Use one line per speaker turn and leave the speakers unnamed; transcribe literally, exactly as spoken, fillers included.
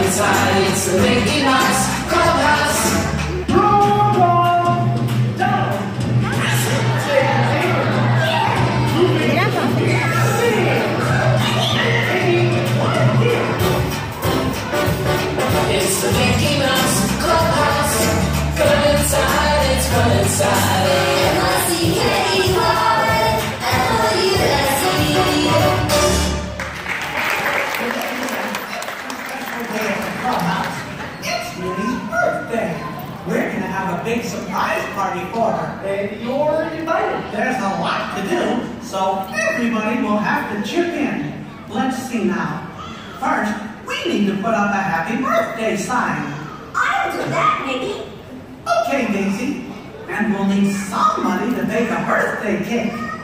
inside, it's the Mickey Mouse Clubhouse. It's the Mickey Mouse Clubhouse. Come inside, it's fun inside. M I C K E Y L U S E.
It's Minnie's birthday. We're gonna have a big surprise party for her.
And you're invited.
There's a lot to do, so everybody will have to chip in. Let's see now. First, we need to put up a happy birthday sign.
I'll do that, Mickey.
Okay, Daisy. And we'll need some money to bake a birthday cake.